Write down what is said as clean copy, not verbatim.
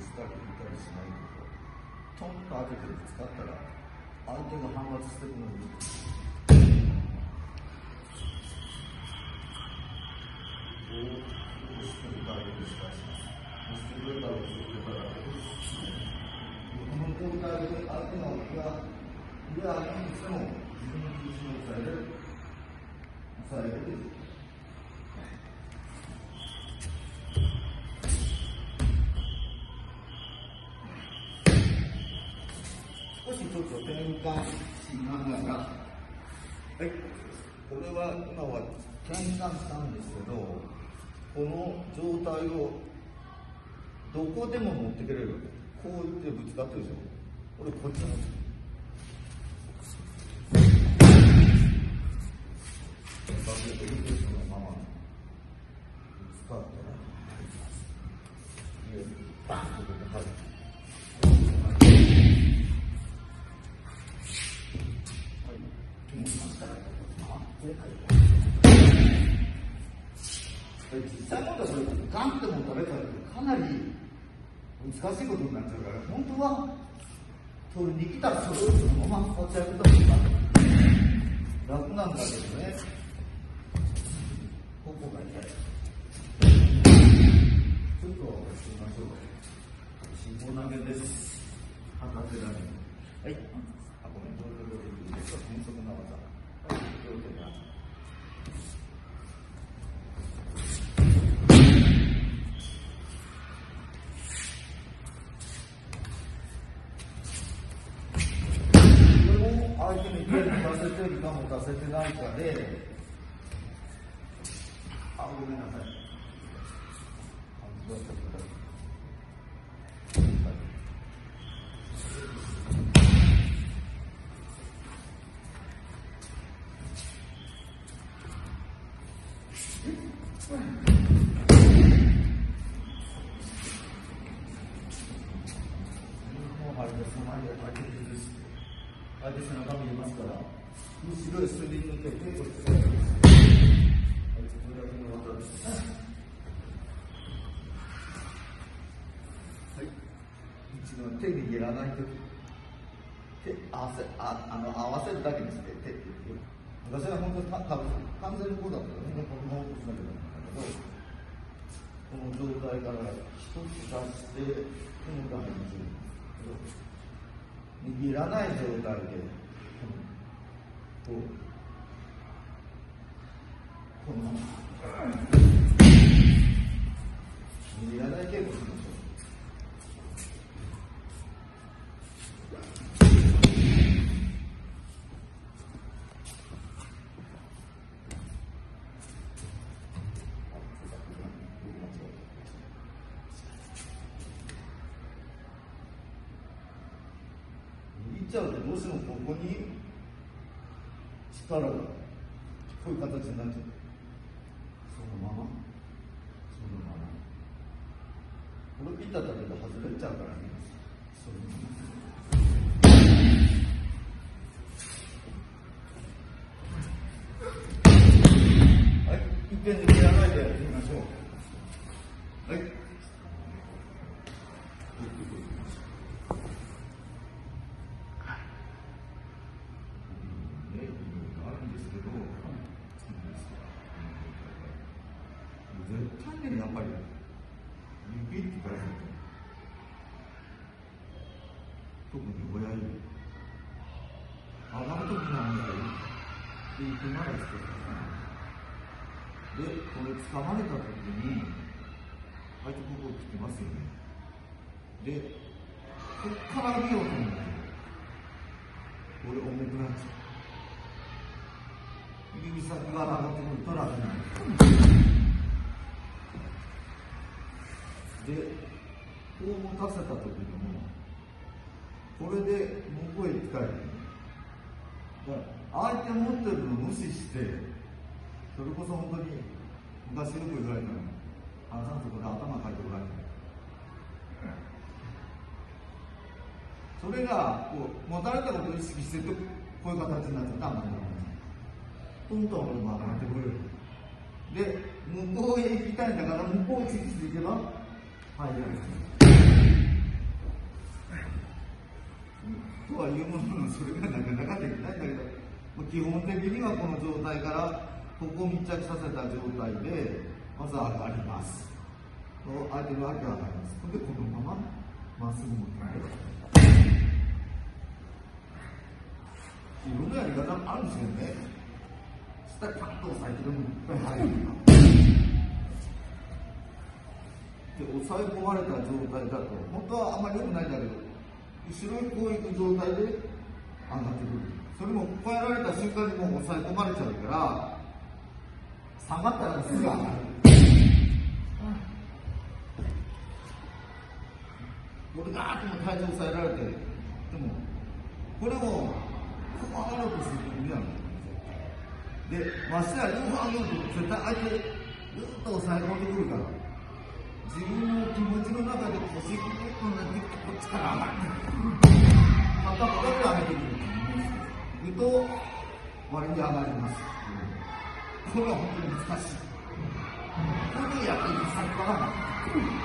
つかりたりしないけど、トンと当ててぶつかったら相手が反発してるのに少しちょっと転換しながら、はい、これは今は転換したんですけど、この状態をどこでも持ってくれる。こう言ってぶつかってるでしょ。これこっちなんですよ。バケットリクエストのままぶつかったら、バンとここで入る。実際問題それガンっても食べたらかなり難しいことになっちゃうから、本当は取りに来たらそれをそのまま立ち上げた方が楽なんだけどね。ここが痛い。ちょっとしましょう。下投げです。博士だね。はい。あ、ごめん、どうぞいいですか。変則な技。はい、両手が。相手に手に出せてるかも出せてないかで、あ、ごめんなさい。相手背中見えますから、後ろへすり抜けて、こっちから。はい、これだけの技です。はい。一度手に入れらないとき、合わせるだけにして、手って言う。私は本当に完全にこうだったら、みんなこのまま落としなきゃダメなんだけど、この状態から一つ出して、この中にする。握らない状態で、このまま握らない稽古しましょ握っちゃうとどうしてもここに力がこういう形になっちゃう。そのままこれピッタだけど外れちゃうからね。そのままはい、いっぺんに切らないでやってみましょう。はい。絶対ね、やっぱり指って大事だと。特に親指上がるときなんだよ。で、行くまでつけてで、これ掴まれたときに相手ここ来てますよね。で、こっから上げようと思うんだけど、俺重くなっちゃう。指先が上がってくると楽になる。で、こう持たせたときにも、これで向こうへ近い。だから相手持ってるのを無視して、それこそ本当に昔よく言われたの、あなたのところで頭かいておられる。それがこう持たれたことを意識してると、こういう形になっちゃったら、トントン俺も上がってくれる。で、向こうへ行きたいんだから、向こうを意識していけば、入れる。 とはいうものの、それがなかなかできないんだけど、基本的にはこの状態からここを密着させた状態でまず上がります。相手の脇が上がります。でこのまままっすぐ持っていろんなやり方あるんですよね。下にパッと押さえてでもいっぱい入るで、押さえ込まれた状態だと本当はあんまり良くないんだけど、後ろにこういく状態で上がってくる。それも超えられた瞬間にもう押さえ込まれちゃうから下がったらすぐ上がる。これガーッと体重抑えられて、でもこれもこう上がろうとすると意味なんですよ。で、ましてや両方上げようと絶対相手ぐっと抑え込んでくるから、自分の気持ちの中で腰グッとなってこっちから上がる。片方だけ上げてくる。と割に上がります。これは本当に難しい。これでやっぱり先からない。